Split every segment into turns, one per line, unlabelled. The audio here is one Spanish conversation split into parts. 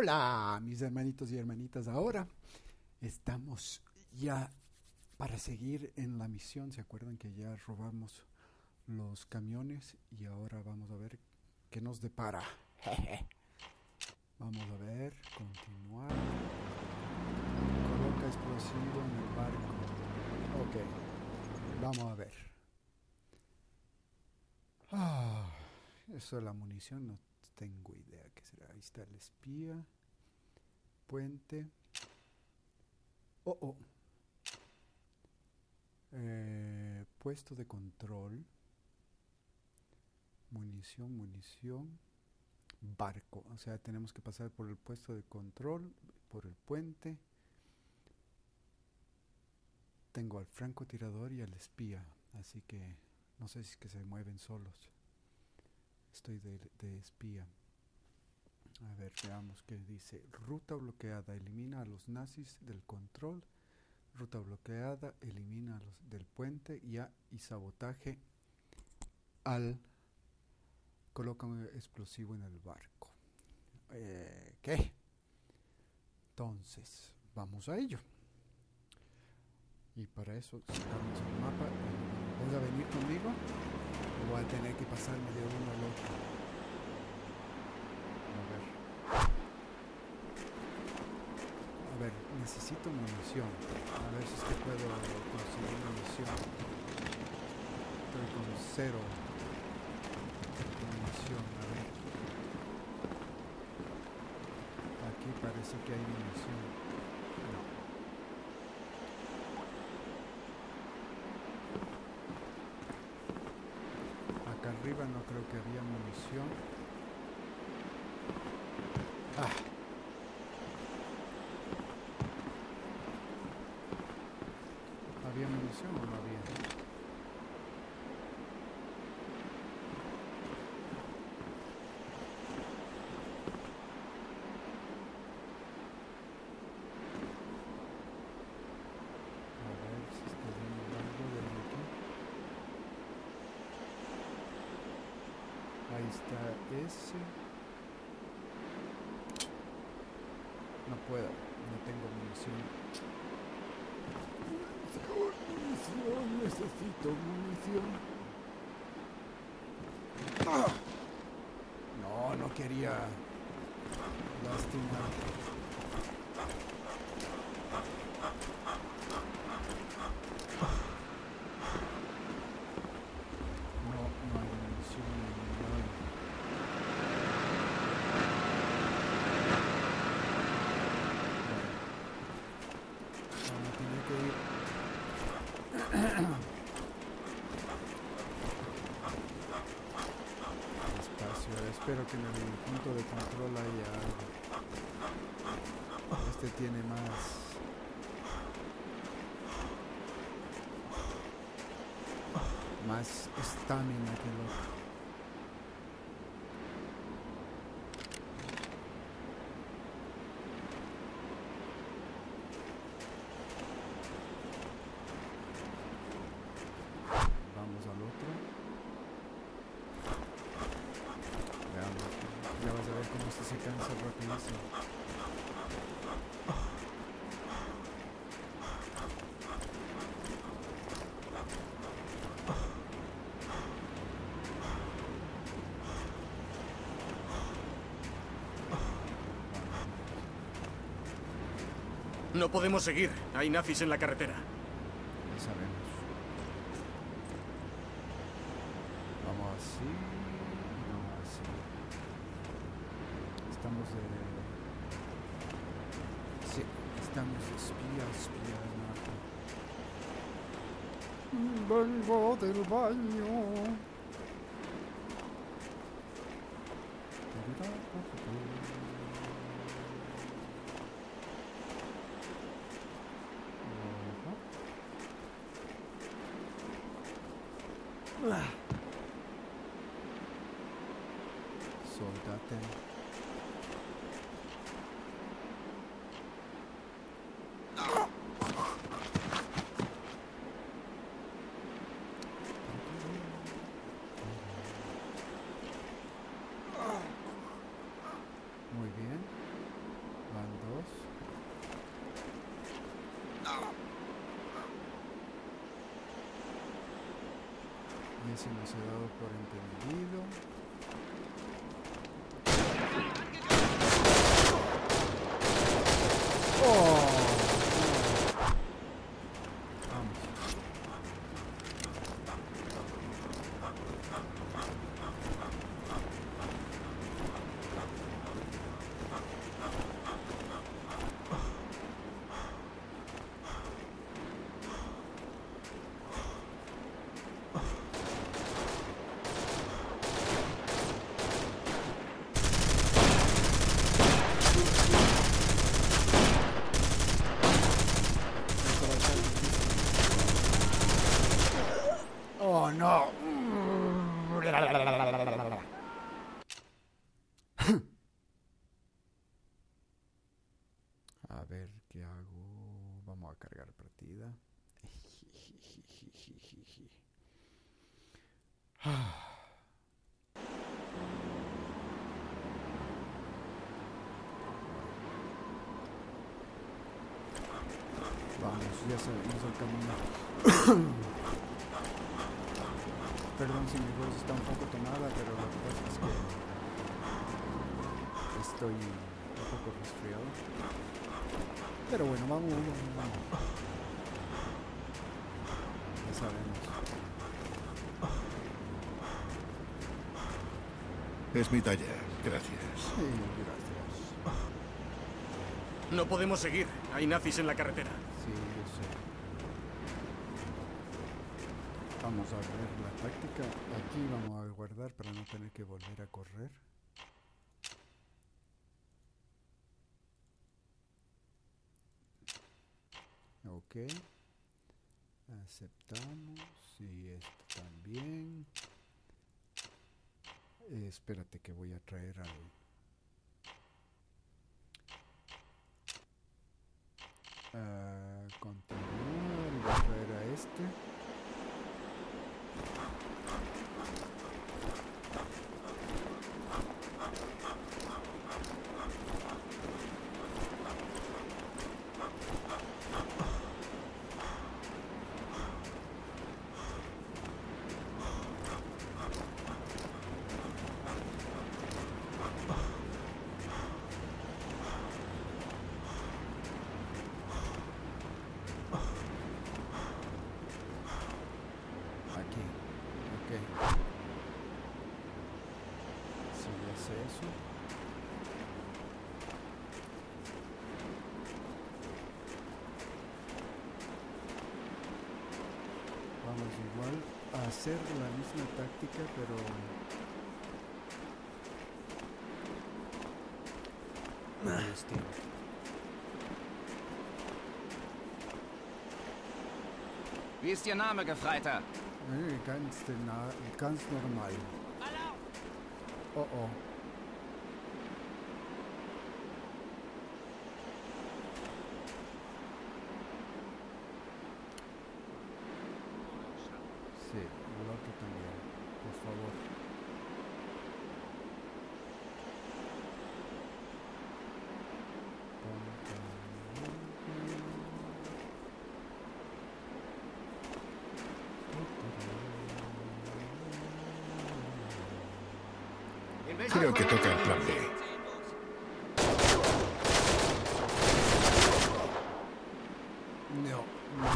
Hola, mis hermanitos y hermanitas. Ahora estamos ya para seguir en la misión. ¿Se acuerdan que ya robamos los camiones? Y ahora vamos a ver qué nos depara. Vamos a ver, continuar. Coloca explosivo en el barco. Ok, vamos a ver. Eso de la munición no tengo idea qué será. Ahí está el espía. Puente. Puesto de control. Munición. Barco. O sea, tenemos que pasar por el puesto de control, por el puente. Tengo al francotirador y al espía. Así que no sé si es que se mueven solos. Estoy de espía. A ver, veamos qué dice. Ruta bloqueada. Elimina a los nazis del control. Ruta bloqueada. Elimina a los del puente. Y sabotaje al... Coloca un explosivo en el barco. ¿Qué? Entonces, vamos a ello. Y para eso sacamos el mapa. ¿Vas a venir conmigo? ¿O voy a tener que pasarme de uno al otro? A ver, necesito munición. A ver si es que puedo conseguir munición. Estoy con 0 munición. A ver. Aquí parece que hay munición. No. Acá arriba no creo que había munición. ¿Había munición o no había? A ver si está viendo algo de aquí. Ahí está ese. No puedo, no tengo munición. Necesito munición. No quería lastimar. No hay munición en ningún lado. Vamos a tener que ir. Despacio, espero que en el punto de control haya algo. Este tiene más estamina que el otro. Vamos al otro. Veamos. Ya vas a ver cómo este se cansa rapidísimo.
No podemos seguir. Hay nazis en la carretera.
Ya sabemos. Vamos así. Vamos así. Estamos de... Sí, estamos de espía. Vengo del baño. Sóldate. Muy bien. Ese no se ha dado por entendido. ¡Oh! ¡Oh, no! A ver, ¿qué hago? Vamos a cargar partida. Vamos, ya sabemos el camino. Perdón si mi voz está un poco tomada, pero la verdad es que estoy un poco resfriado. Pero bueno, vamos. Ya sabemos.
Es mi taller, gracias.
Sí, gracias.
No podemos seguir. Hay nazis en la carretera.
Sí, yo sé. Vamos a ver la táctica. Aquí vamos a guardar para no tener que volver a correr. Ok. Aceptamos. Y esto también. Espérate que voy a traer al... continuar. Voy a traer a este. Eso. Vamos igual a hacer la misma táctica, pero muy distinto.
Wie ist Ihr Name, Gefreiter?
Ganz normal. Oh oh. Sí, el otro también, por favor.
Creo que toca el plan B.
No.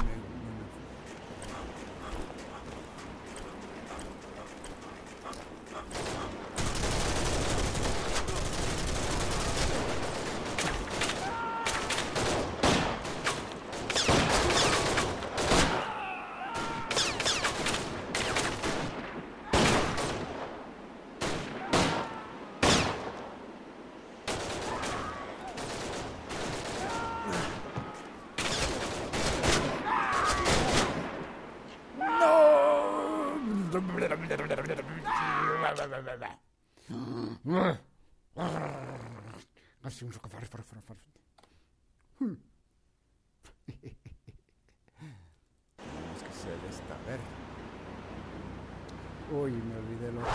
Tenemos que hacer esta, a ver. Uy, me olvidé lo...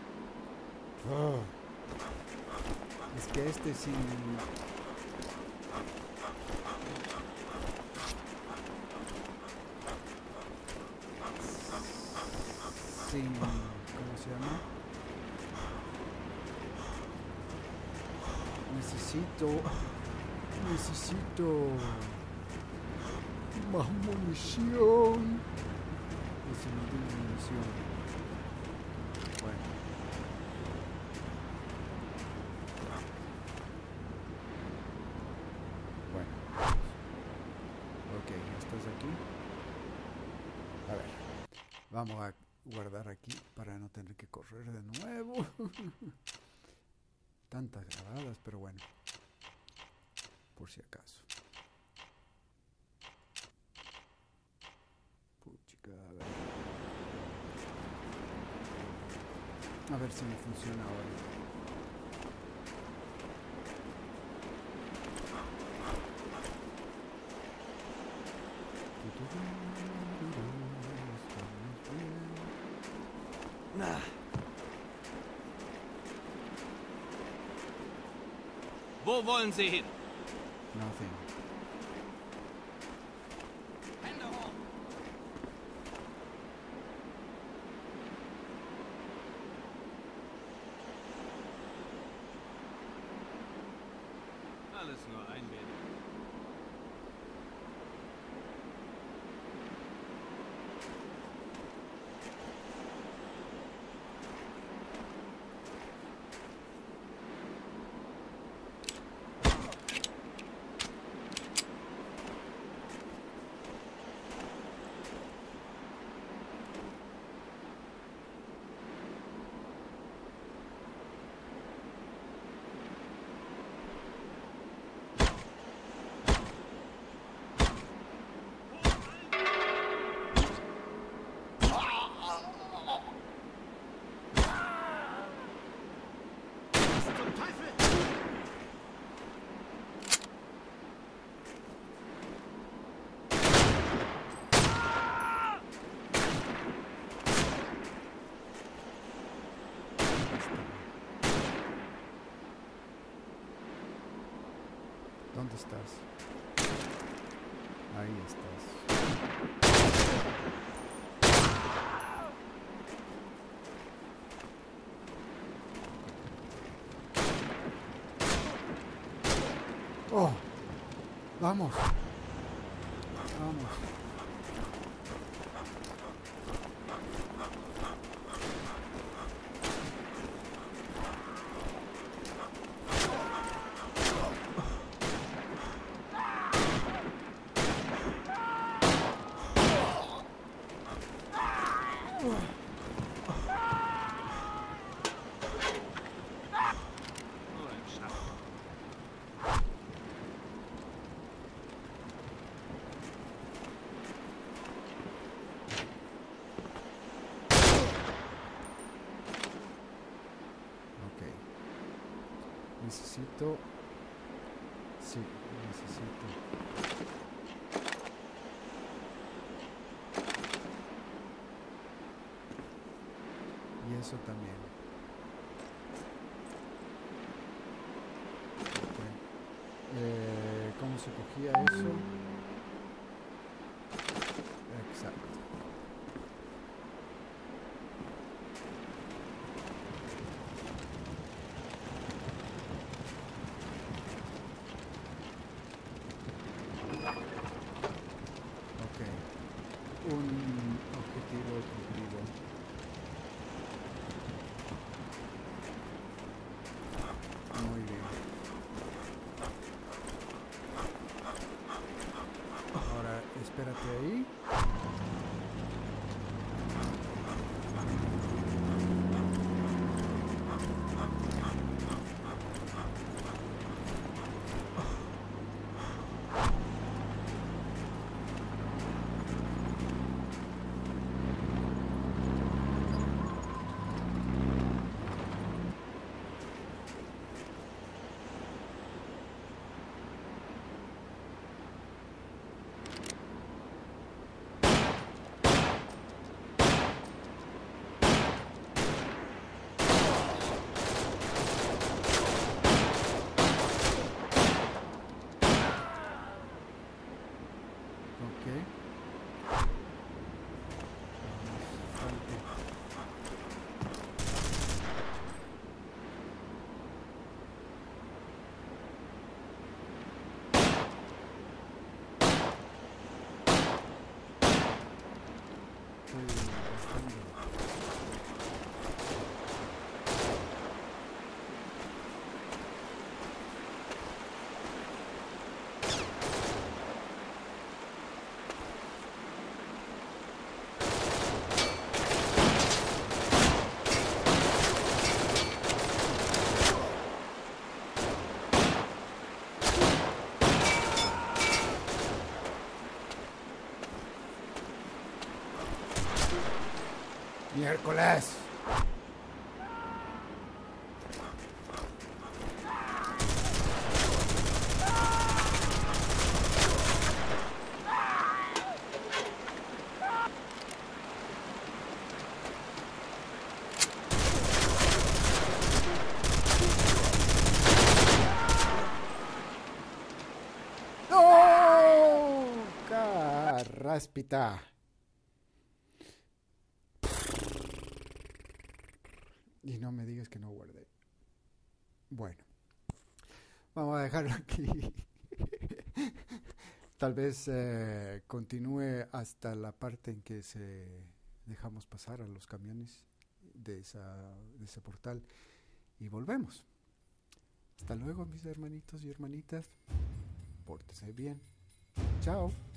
Es que este sin... sin... ¿Cómo se llama? Necesito más munición. Y se me dio munición. Bueno. Ok, ¿estás aquí? A ver. Vamos a guardar aquí para no tener que correr de nuevo. Tantas grabadas, pero bueno. Por si acaso. Puchica, a ver si me funciona ahora.
Wo wollen Sie hin?
Nothing.
Hände hoch! Alles nur Einbildung.
¿Dónde estás? Ahí estás. ¡Oh! ¡Vamos! ¡Vamos! Necesito... Sí, necesito... Y eso también. Okay. ¿Cómo se cogía eso? Exacto. Un objetivo cumplido. Muy bien. ¡Miércoles! ¡No! ¡Carraspita! Y no me digas que no guardé. Bueno, vamos a dejarlo aquí. Tal vez continúe hasta la parte en que dejamos pasar a los camiones de ese portal y volvemos. Hasta luego, mis hermanitos y hermanitas. Pórtense bien. Chao.